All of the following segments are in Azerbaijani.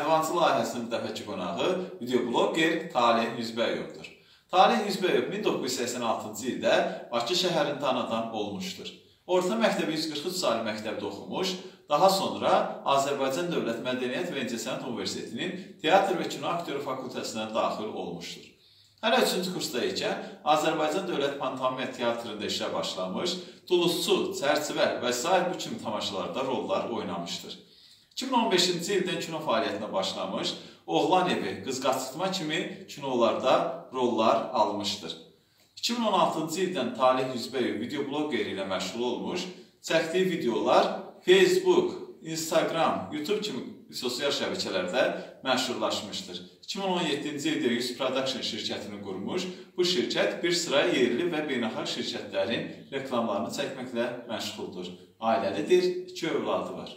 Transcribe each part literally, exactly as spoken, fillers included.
Relevansı layihəsinin bu dəfəki qonağı videobloger Taleh Yüzbəyovdur. Taleh Yüzbəyev min doqquz yüz səksən altıncı ildə Bakı şəhərində anadan olmuşdur. Orta məktəbi yüz qırx üç saylı məktəbdə oxumuş, daha sonra Azərbaycan Dövlət Mədəniyyət və İncəsənət Universitetinin Teatr və Kino Aktyoru fakültəsinə daxil olmuşdur. Hələ üçüncü kursda ikən Azərbaycan Dövlət Pantomima Teatrında işə başlamış, Dulusçu, Çərçivə və sair bu kimi tamaşalarda rollar oynamışdır. iki min on beşinci ildən kino fəaliyyətinə başlamış, Oğlan Evi, Qız Qaçırtma kimi kinolarda rollar almışdır. iki min on altıncı ildən Taleh Yüzbəyev videoblogeri ilə məşğul olmuş, çəkdiyi videolar Facebook, Instagram, YouTube kimi sosial şəbəkələrdə məşhurlaşmışdır. iki min on yeddinci ildə yüz Production şirkətini qurmuş, bu şirkət bir sıra yerli və beynəlxalq şirkətlərin reklamlarını çəkməklə məşğuldur. Ailəlidir, iki övladı var.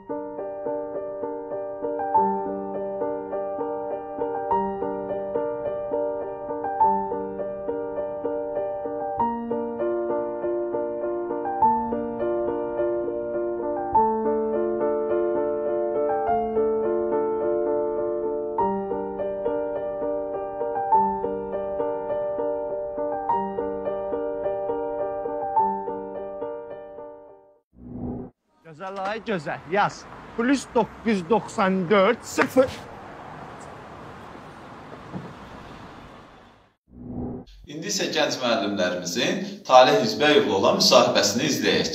Gözəl ay, gözəl, yaz. Plus doqquz yüz doxsan dörd, sıfır. İndi isə gənc müəllimlərimizin Taleh Yüzbəyevlə olan müsahibəsini izləyək.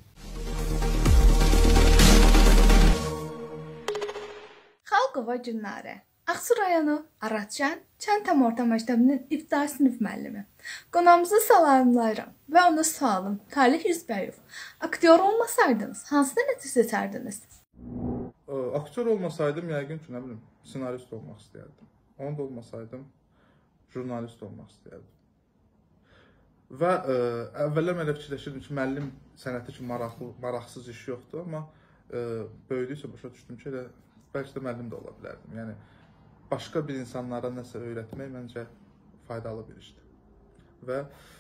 Xalqova Günlarə, Ağsu rayonu Aratcan Kənd Tam Orta Məktəbinin ibtidai sinif müəllimi. Qonağımızı salamlayıram və ona sualım. Taleh Yüzbəyev, aktyor olmasaydınız, hansı nəticə seçərdiniz? Aktyor olmasaydım, yəqin ki, nə bilim, senarist olmaq istəyərdim. Onu da olmasaydım, jurnalist olmaq istəyərdim. Və ə, əvvəllər mən elə fikirləşirdim ki, müəllim sənəti ki, maraqlı, maraqsız iş yoxdur, amma ə, böyüdükcə başa düşdüm ki, elə, bəlkə də müəllim də ola bilərdim. Yəni, başqa bir insanlara nəsə öyrətmək məncə faydalı bir işdir. Və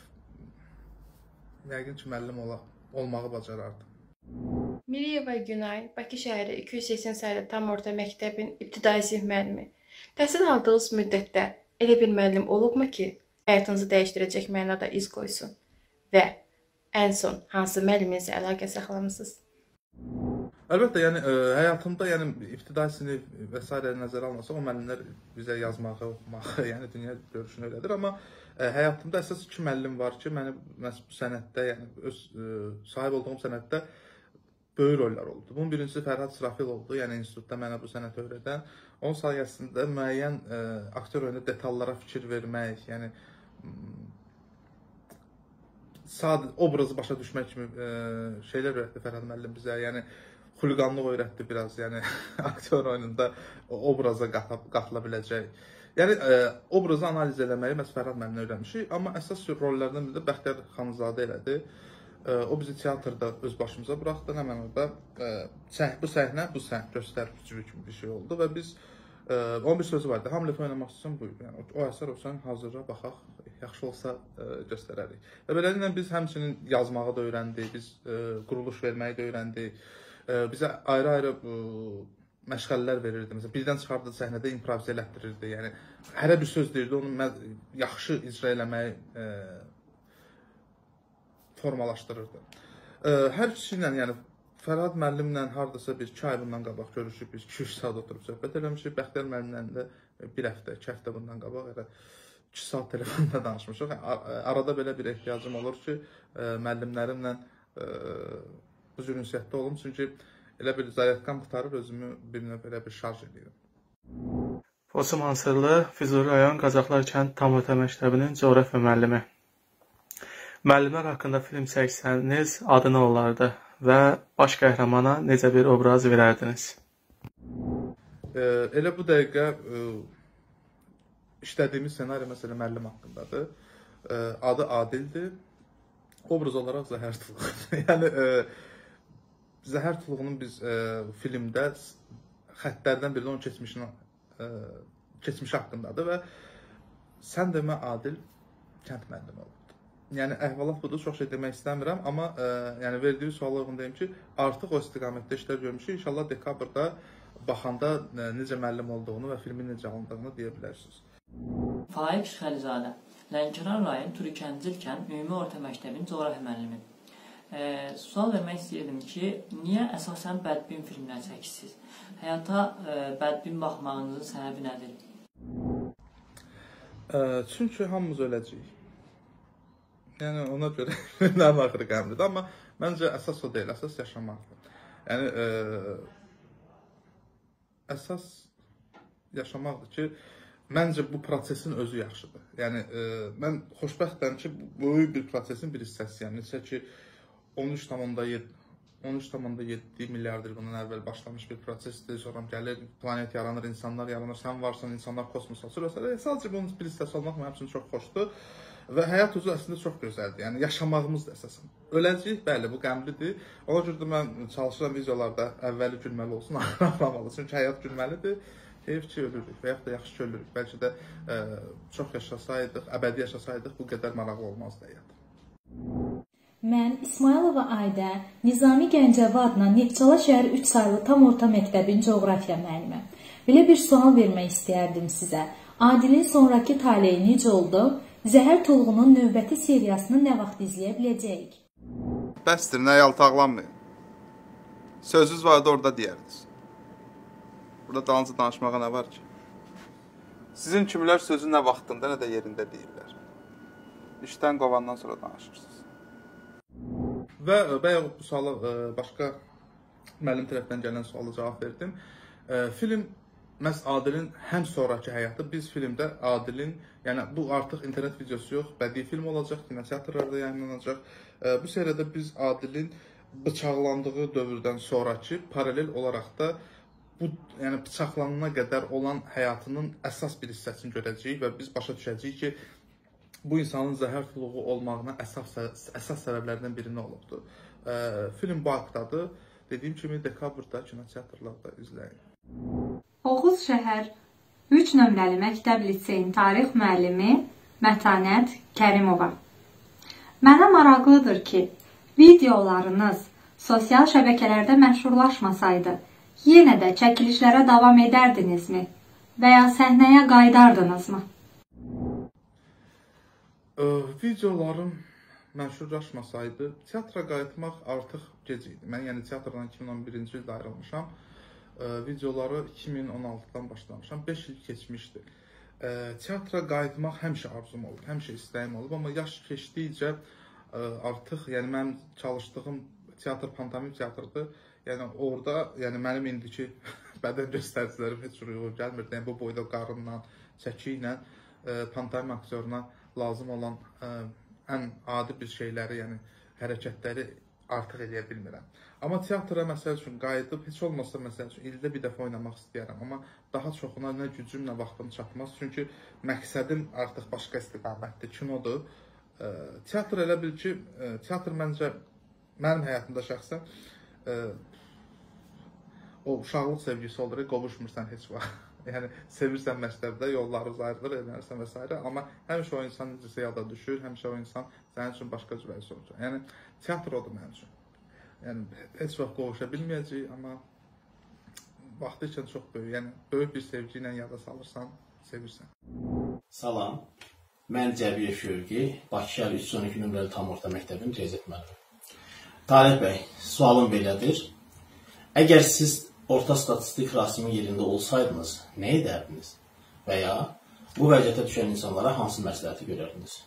yəqin ki, müəllim ola, olmağı bacarardım. Miriyeva Günay, Bakı şəhəri iki yüz səksən saylı Tam Orta Məktəbin ibtidai sinif müəllimi. Təhsil aldığınız müddətdə elə bir müəllim olubmu ki, həyatınızı dəyişdirəcək mənada iz qoysun? Və ən son hansı müəlliminizlə əlaqə saxlamısınız? Əlbəttə, yəni ə, həyatımda, yəni ibtidai sinif və s. nəzərə alınsa, o müəllimlər bizə yazmağı, oxumağı, yəni dünya görüşünü öyrədir. Amma ə, həyatımda əsas iki müəllim var ki, məni bu sənətdə, yəni öz ə, sahib olduğum sənətdə böyük rollar oldu. Bunun birincisi Fərhad Sırafil oldu, yəni institutda mənə bu sənəti öyrədən. Onun sayəsində müəyyən ə, aktyor oyunda detallara fikir vermək, yəni sadə obrazı başa düşmək kimi ə, şeylər öyrətdi Fərhad müəllim bizə. Yəni xuliqanlıq öyrətdi biraz, yəni aktyor oyununda obraza qatıla biləcək. Yəni ə, obrazı analiz eləməyi məhz Fərhad müəllimdən öyrənmişik, amma əsas rollardan biri də Bəxtiyar Xanzadə elədi. Ə, o bizi teatrda öz başımıza buraxdı, həmən orada ə, səh bu səhnə, bu səhnə göstəricilik kimi bir şey oldu və biz ə, on bir sözü vardı, Hamlet oynamaq üçün buyur. Yəni, o, o əsər olsan hazırla baxaq, yaxşı olsa ə, göstərərik. Və beləliklə biz həmçinin yazmağı da öyrəndik, biz ə, quruluş verməyi də öyrəndik. Bizə ayrı-ayrı məşğələlər verirdi. Məsələn, birdən çıxardığı səhnədə improvizə elətdirirdi. Yəni, hərə bir söz deyirdi, onu yaxşı icra eləməyi e, formalaşdırırdı. E, hər ikisi ilə, yəni, Fərhad müəllimlə hardasa bir iki ay bundan qabaq görüşüb, biz iki üç saat oturub söhbət eləmişik. Bəxtiyar müəllimlə də bir həftə, iki həftə bundan qabaq elə iki saat telefonda danışmışıq. Arada belə bir ehtiyacım olur ki, e, müəllimlərimlə e, bu cür ünsiyyətdə olum, çünki elə bir zaryadkan qutarır, özümü bir növ elə bir şarj edirəm. Fosu Mansırlı, Füzuli rayon Qazaxlar Kənd Tam Orta Məktəbinin coğrafiya müəllimi. Müəllimlər haqqında film çəksəniz, adı nə olardı və baş qəhrəmana necə bir obraz verərdiniz? E, elə bu dəqiqə e, işlədiyimiz senari məsələ müəllim haqqındadır. E, adı Adildir. Obraz olaraq Zəhər Tuluğ. Yəni, e, Zəhər Tuluğunun biz e, filmdə xəttlərdən biri onun keçmişini, e, keçmişi haqqındadır və sən demə Adil kənd müəllimi oldu. Yəni, əhvalat budur, çox şey demək istəmirəm, amma e, yəni, verdiyi suala uyğun deyim ki, artıq o istiqamətdə işlər görmüşük. İnşallah dekabrda baxanda necə müəllim olduğunu və filmin necə alındığını deyə bilərsiniz. Faiq Xəlizadə, Lənkəran rayon Türkəncil kənd Ümumi Orta Məktəbinin coğrafiya müəllimi. E, sual vermək istəyirdim ki, niyə əsasən bədbin filmlər çəkirsiniz? Həyata e, bədbin baxmağınızın səbəbi nədir? E, çünki hamımız öləcəyik. Yəni ona görə filmlərin axırı qəmlidir, amma məncə əsas o deyil, əsas yaşamaqdır. Yəni e, əsas yaşamaqdır ki, məncə bu prosesin özü yaxşıdır. Yəni e, mən xoşbəxtəm ki, böyük bir prosesin bir hissəsiyəm. Necə ki on üç tam yeddi milyard il bundan əvvəl başlamış bir prosesdir. Sonra gəlir, planet yaranır, insanlar yaranır, sən varsan, insanlar kosmosa sürür. Sadəcə bunun bir hissəsi olmaq mənim üçün çox xoşdur. Və həyat özü əslində çox gözəldir. Yəni yaşamağımız da əsasən. Öləcəyik, bəli, bu qəmlidir. Ona görə də mən çalışıram videolarda əvvəli gülməli olsun, ağlamalı. Çünki həyat gülməlidir. Heyf ki, ölürük və yaxud da yaxşı ki, ölürük. Bəlkə də ə, çox yaşasaydıq, əbədi yaşasaydıq, bu qədər maraqlı olmazdı həyat. Mən İsmailova Aydə, Nizami Gəncəvi adına Neftçala şəhər üç saylı tam orta məktəbin coğrafiya müəlliməm. Belə bir sual vermək istəyərdim sizə. Adilin sonraki taleyi necə oldu? Zəhər Tolğunun növbəti seriyasını nə vaxt izləyə biləcəyik? Bəsdir, nə yaltaqlanmayın. Sözünüz vardı, orada deyərdiniz. Burada dalınca danışmağa nə var ki? Sizin kimlər sözü nə vaxtında, nə də yerində deyirlər. İşdən qovandan sonra danışırsınız. Və bayaq bu suala başqa müəllim tərəfdən gələn suala cavab verdim. Film məhz Adilin həm sonraki həyatı, biz filmdə Adilin, yəni bu artıq internet videosu yox, bədii film olacaq, kinoteatrlarda yayınlanacaq. Bu seriyada biz Adilin bıçaqlandığı dövrdən sonraki paralel olaraq da bu, yəni bıçaqlanana qədər olan həyatının əsas bir hissəsini görəcəyik və biz başa düşəcəyik ki, bu insanın zəhər tuluğu olmağına əsas, əsas səbəblərdən birini olubdur. E, film bu haqdadır. Dediyim kimi dekabrda kinoteatrlarda izləyin. Oğuz şəhər üç nömrəli məktəb liseyin tarix müəllimi Mətanət Kərimova. Mənə maraqlıdır ki, videolarınız sosial şəbəkələrdə məşhurlaşmasaydı, yenə də çəkilişlərə davam edərdinizmi və ya səhnəyə qaydardınızmı? Ee, videolarım məşhurlaşmasaydı, teatra qayıtmaq artıq gec idi. Mən yəni teatrdan iki min on birinci ildə ayrılmışam. Ee, videoları iki min on altıdan başlamışam. beş il keçmişdi. Ee, teatra qayıtmaq həmişə arzum olub, həmişə istəyim olub. Amma yaş keçdikcə e, artıq, yəni mənim çalışdığım teatr pantomim teatrdır. Yəni orada, yəni mənim indiki bədən göstəricilərim heç uyğun gəlmirdi. Yəni bu boyda qarınla, çəki ilə e, pantomim aktyoruna lazım olan ə, ən adi bir şeyləri, yəni hərəkətləri artıq edə bilmirəm. Amma teatra məsəl üçün qayıdıb, heç olmasa məsəl üçün ildə bir dəfə oynamaq istəyərəm. Amma daha çoxuna nə gücüm, nə vaxtım çatmaz. Çünki məqsədim artıq başqa istiqamətdir, kinodur. Ə, teatr elə bil ki, ə, teatr məncə mənim həyatımda şəxsən ə, o uşaqlıq sevgisi olur, qovuşmursan heç vaxt. Yəni, sevirsən məktəbdə, yollarınız ayrılır, evlənirsən və s. Amma həmişə o insan necəsə yada düşür, həmişə o insan sənin üçün başqa cür vəziyyət olacaq. Yəni, teatr odur mənim üçün. Yəni, heç vaxt qovuşa bilməyəcək, amma vaxtı üçün çox böyük, yəni böyük bir sevgi ilə yada salırsan, sevirsən. Salam, mən Cəbiyə Şövqi, Bakı şəhər üç yüz on iki nömrəli tam orta məktəbin riyaziyyat müəllimi. Talib bəy, sualım belədir. Əgər siz orta statistik Rasimin yerində olsaydınız, nə edərdiniz? Və ya bu vəziyyətə düşən insanlara hansı məsləhəti görərdiniz?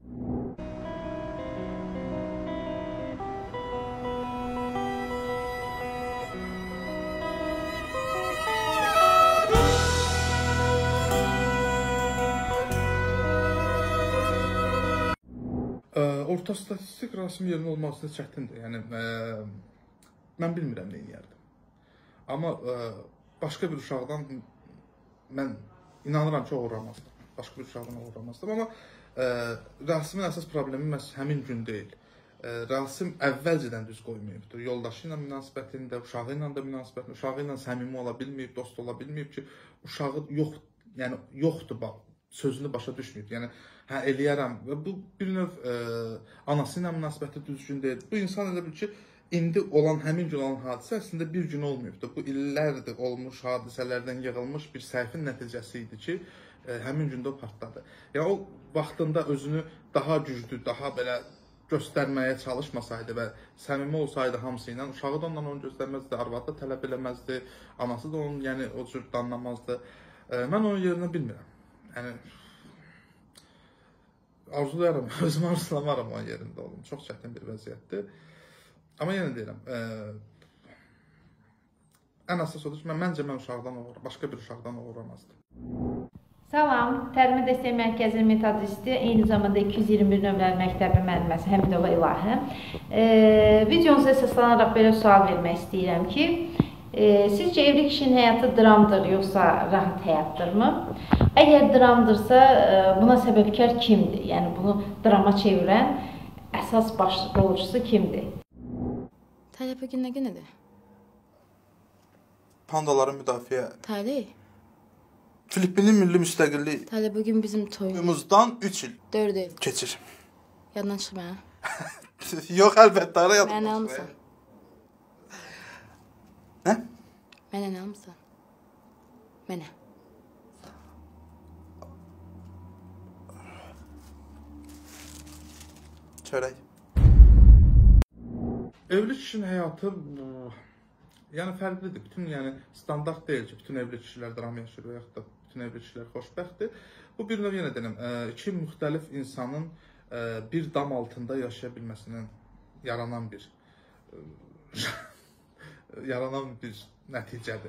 Orta statistik Rasimin yerində olması çətindir. Yəni, ə, mən bilmirəm nə edərdim. Amma ə, başqa bir uşaqdan mən inanıram ki, uğramazdım. Başqa bir uşaqdan uğramazdım. Amma ə, Rasimin əsas problemi məhz həmin gün deyil. Ə, Rasim əvvəlcədən düz qoymayıbdır. Yoldaşı ilə münasibətində, uşağı ilə də münasibətində, uşağı ilə səmimi ola bilməyib, dost ola bilməyib ki, uşağı yox, yəni yoxdur bax, sözünü başa düşməyib. Yəni, hə, eləyərəm və bu bir növ ə, anası ilə münasibəti düzgün deyil. Bu insan elə bil ki, indi olan, həmin gün olan hadisə əslində bir gün olmayıbdır. Bu illərdir olmuş hadisələrdən yığılmış bir səhvin nəticəsi idi ki, ə, həmin gündə o partladı. Yəni o vaxtında özünü daha güclü, daha belə göstərməyə çalışmasaydı və səmimi olsaydı hamısı ilə, uşağı da ondan onu göstərməzdi, arvadı da tələb eləməzdi, anası da onun yəni o cür danlamazdı. Ə, mən onun yerinə bilmirəm. Yəni arzulayaram, özüm arzulamaram onun yerində olum. Çox çətin bir vəziyyətdir. Amma yenə deyirəm, ə, ən əsas odur ki, mən, məncə mən uşaqdan uğuram, başqa bir uşaqdan uğuramazdım. Salam, Təlim Dəstək Mərkəzinin metodisti, eyni zamanda iki yüz iyirmi bir nömrəli məktəbin müəlliməsi Həmidova İlahə. E, videonuza əsaslanaraq belə sual vermək istəyirəm ki, e, sizcə evli kişinin həyatı dramdır, yoxsa rahat həyatdırmı? Əgər dramdırsa, e, buna səbəbkar kimdir? Yəni bunu drama çevirən əsas başlayıcısı kimdir? Talih, bugün nə günüdür? Pandaların müdafiə. Talih? Filippinin milli müstəqillik. Talih, bugün bizim toyumuzdan üç il. dörd il. Keçir. Yaddan çıxma, hə? Yox, əlbəttə, ara yaddan. Mənə almısan? Nə? Mənə nə almısan? Mənə. Çörək. Evli kişinin həyatı yəni fərqlidir. Bütün yəni standart deyil ki, bütün evli kişilər dram yaşayır və yaxud da bütün evli kişilər xoşbəxtdir. Bu bir növ yenə deyirəm, iki müxtəlif insanın bir dam altında yaşaya bilməsindən yaranan bir yaranan bir nəticədir.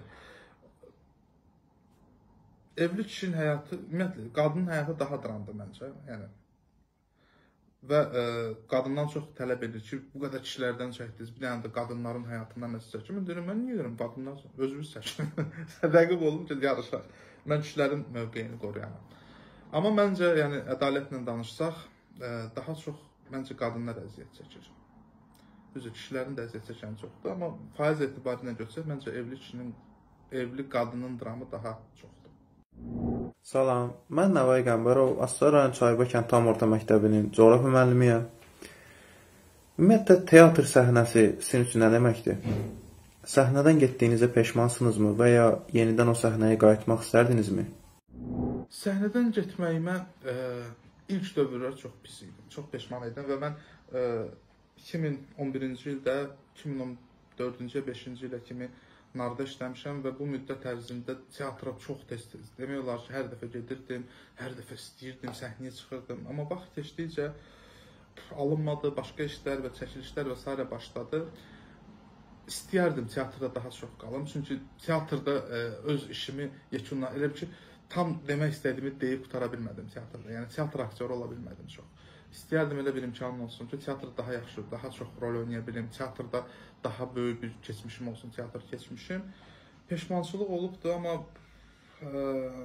Evli kişinin həyatı, ümumiyyətlə, qadının həyatı daha dramdır məncə. Yəni və ə, qadından çox tələb edir ki, bu qədər kişilərdən çəkdiniz, bir dənə də qadınların həyatından nəsə çəkin. Mən deyirəm, mən niyə deyirəm, qadınlar özünüz çəkin. Rəqib olun ki, yarışaq. Mən kişilərin mövqeyini qoruyanam. Amma məncə, yəni, ədalətlə danışsaq, ə, daha çox, məncə, qadınlar əziyyət çəkir. Düzdür, kişilərin də əziyyət çəkəni çoxdur, amma faiz etibarıyla götürsək, məncə, evli kişinin, evli qadının dramı daha çoxdur. Salam, mən Nəvay Qəmbərov, Astara rayon Çayba kənd tam orta məktəbinin coğrafiya müəllimiyəm. Ümumiyyətlə, teatr səhnəsi sizin üçün nə deməkdir? Səhnədən getdiyinizə peşmansınızmı və ya yenidən o səhnəyə qayıtmaq istərdinizmi? Səhnədən getməyimə e, ilk dövrlər çox pis idim, çox peşman idim və mən e, iki min on birinci ildə, iki min on dördüncü beşinci ilə kimi narda işləmişəm və bu müddət ərzində teatra çox tez-tez. Demək olar ki, hər dəfə gedirdim, hər dəfə istəyirdim, səhnəyə çıxırdım. Amma vaxt keçdikcə alınmadı, başqa işlər və çəkilişlər və s. başladı. İstəyərdim teatrda daha çox qalım. Çünki teatrda e, öz işimi yekunla, elə bir ki, tam demək istədiyimi deyib qutara bilmədim teatrda. Yəni, teatr aktyoru ola bilmədim çox. İstəyərdim elə bir imkanım olsun ki, teatrda daha yaxşı, daha çox rol oynaya bilim, teatrda daha böyük bir keçmişim olsun, teatr keçmişim. Peşmançılıq olubdur, amma ə,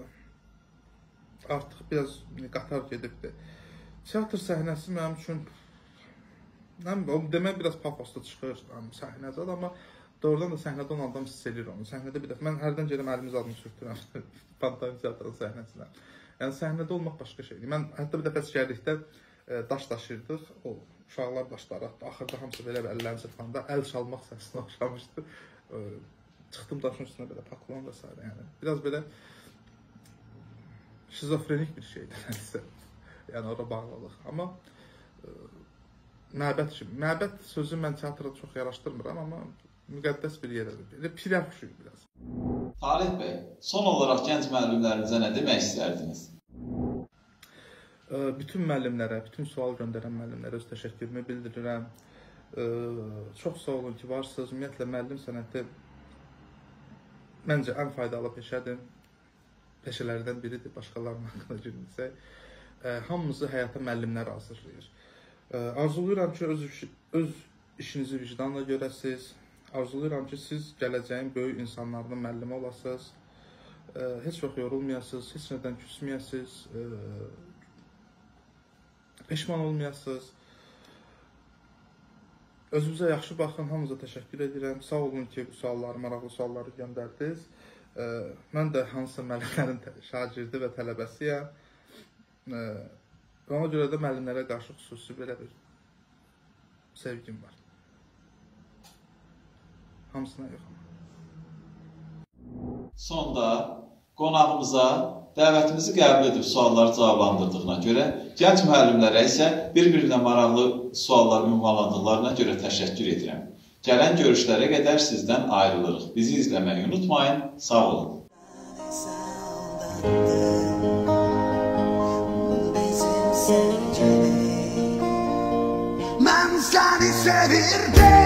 artıq biraz qatar gedibdir. Teatr səhnəsi mənim üçün, demək biraz pafosda çıxır səhnədə, amma doğrudan da səhnədə olan adam hiss edir onu. Səhnədə bir dəfə, mən hərdən gələm əlimiz adını sürtürəm Pantomim teatrın səhnəsinə. Yəni, səhnədə olmaq başqa şeydir. Mən hətta bir dəfə əsgərlikdə daş daşıyırdıq, o uşaqlar daşları atdı. Axırda hamısı belə əllərini çırpanda əl çalmaq səsinə oxşamışdı. Çıxdım daşın üstünə belə paklan və s. Yəni, biraz belə şizofrenik bir şeydir. Yəni, ora bağlılıq. Amma məbəd kimi. Məbəd sözü mən teatrda çox yaraşdırmıram, amma müqəddəs bir yerədir. Elə pirə xuşuyum biraz. Talih bəy, son olaraq gənc müəllimlərinizə nə demək istərdiniz? Bütün müəllimlərə, bütün sual göndərən müəllimlərə öz təşəkkürümü bildirirəm. Çox sağ olun ki, varsınız. Ümumiyyətlə, müəllim sənəti məncə ən faydalı peşədir. Peşələrdən biridir, başqalarının haqqında girmişsək. Hamımızı həyata müəllimlər hazırlayır. Arzulayıram ki, öz, öz işinizi vicdanla görəsiniz. Arzulayıram ki, siz gələcəyin böyük insanlarının müəllimi olasınız. Heç vaxt yorulmayasınız, heç nədən küsməyəsiniz. Peşman olmayasınız. Özünüzə yaxşı baxın, hamınıza təşəkkür edirəm. Sağ olun ki, bu sualları, maraqlı sualları göndərdiniz. Mən də hansısa müəllimlərin şagirdi və tələbəsiyəm. Ona görə də müəllimlərə qarşı xüsusi belə bir sevgim var. Hamısına yox. Sonda qonağımıza dəvətimizi qəbul edib sualları cavablandırdığına görə, gənc müəllimlərə isə bir-birinə maraqlı suallar ünvanladıqlarına görə təşəkkür edirəm. Gələn görüşlərə qədər sizdən ayrılırıq. Bizi izləməyi unutmayın. Sağ olun. Mən səni sevirdim.